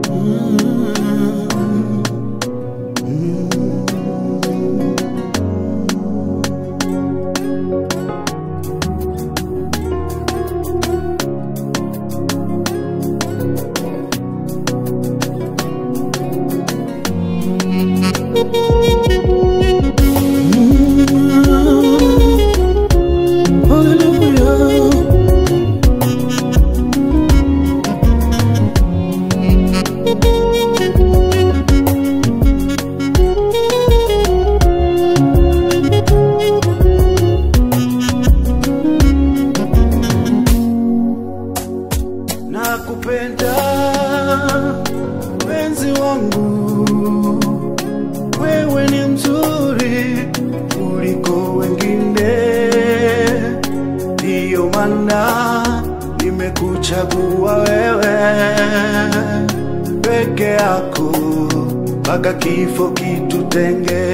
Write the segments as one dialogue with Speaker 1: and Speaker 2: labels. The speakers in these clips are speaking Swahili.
Speaker 1: Nakupenda mpenzi wangu, wewe ni mzuri kuliko wengine, ndiyo maana nimekuchagua wewe peke yako, mpaka kifo kitutenge.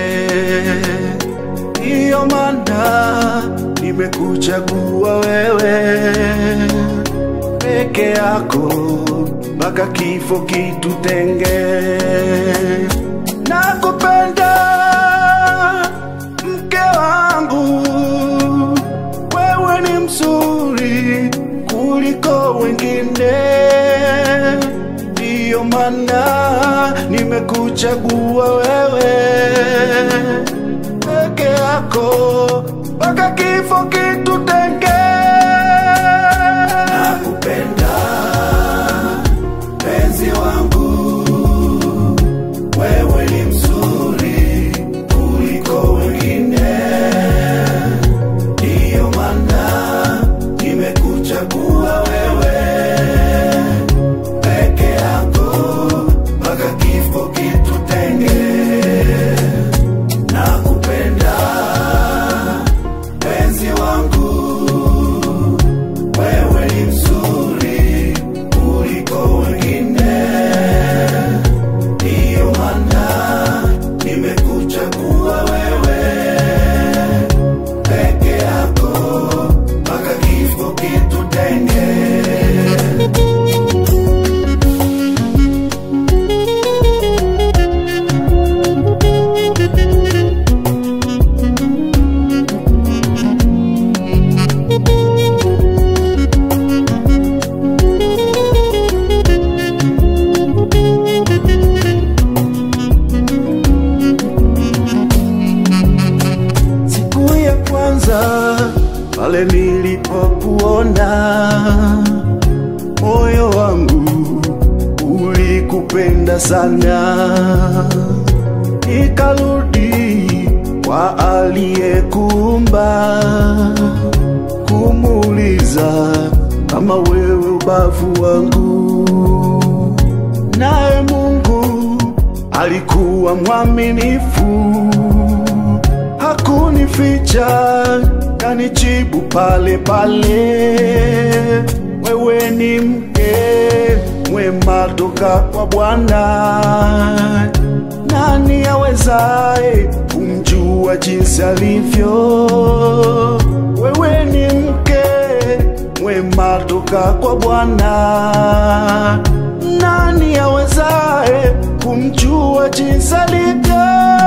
Speaker 1: Ndiyo maana nimekuchagua wewe peke yako, mpaka kifo kitutenge. Nakupenda mke wangu, wewe ni mzuri kuliko wengine, ndiyo maana nimekuchagua wewe peke yako, mpaka kifo kitutenge. Pale nilipokuona, moyo wangu ulikupenda sana, nikarudi kwa aliyekuumba kumuuliza kama wewe ubavu wangu. Naye Mungu alikuwa mwaminifu, hakunificha, kanijibu pale pale. Wewe ni mke mwema toka kwa Bwana, nani awezaye kumjua jinsi alivyo? Wewe ni mke mwema toka kwa Bwana, nani awezaye kumjua jinsi alivyo?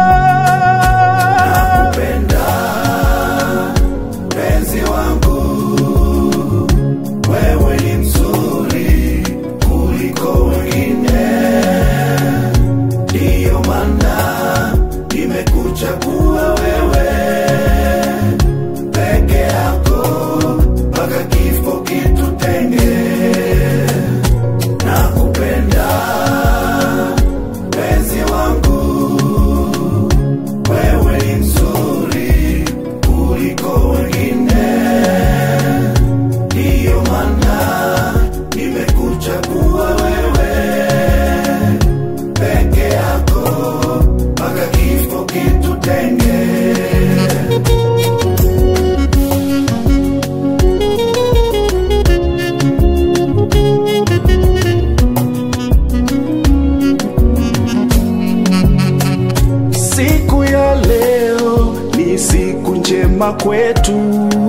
Speaker 1: Siku ya leo ni siku njema kwetu,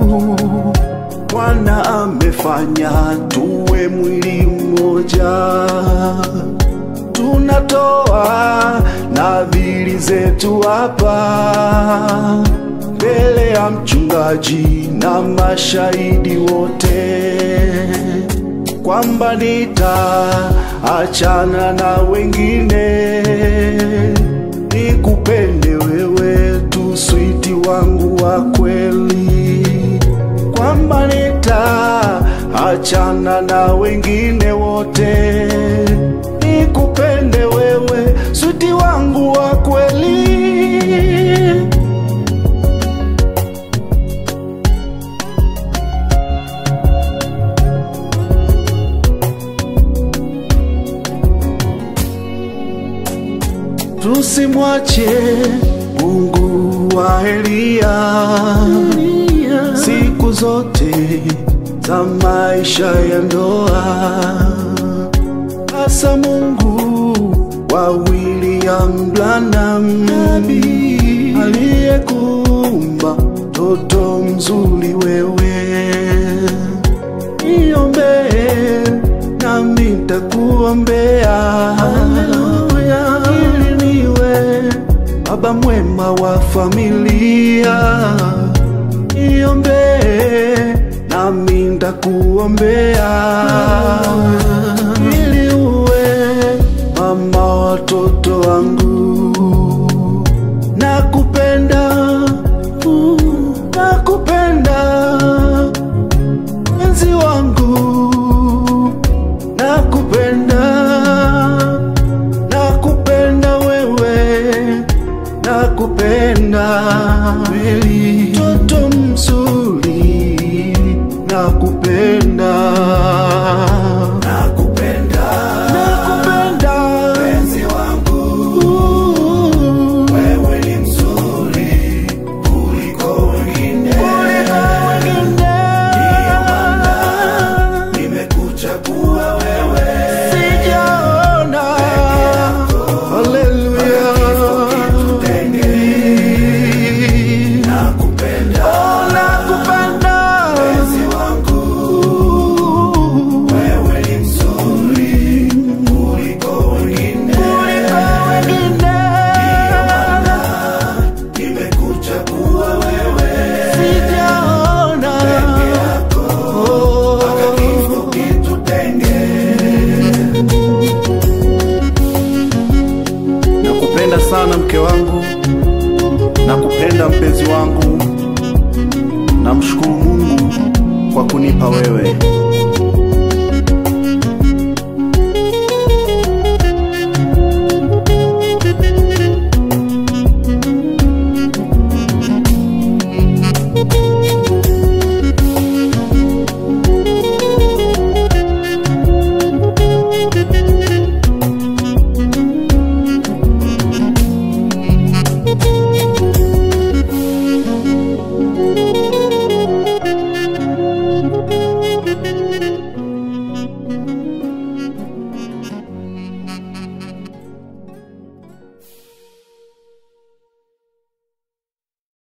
Speaker 1: Bwana amefanya tuwe mwili mmoja, zetu hapa mbele ya mchungaji na mashahidi wote, kwamba nitaachana na wengine nikupende wewe tu, switi wangu wa kweli, kwamba nitaachana na wengine wote nikupende wewe, switi wangu wa kweli. Tusimwache Mungu wa Elia siku zote za maisha ya ndoa, hasa Mungu wa William Branham aliyekuumba mtoto mzuri wewe. Niombee nami nitakuombea, ili niwe baba mwema wa familia. Niombee nami nitakuombea, ili uwe mama watoto wangu. Nakupenda, nakupenda mpenzi wangu, nakupenda, nakupenda wewe, nakupenda kweli, mtoto mzuri, nakupenda, nakupenda, nakupenda mpenzi wangu, wewe ni mzuri kuliko wengine, ndiyo maana nimekuchagua wewe, sijaona. Haleluya, nakupenda, oh, nakupenda mpenzi wangu, wewe ni mzuri kuliko wengine, ndiyo maana nimekuchagua wewe, sijaona peke yako mpaka kifo kitutenge. Nakupenda sana mke wangu, nakupenda mpenzi wangu, namshukuru Mungu kwa kunipa wewe.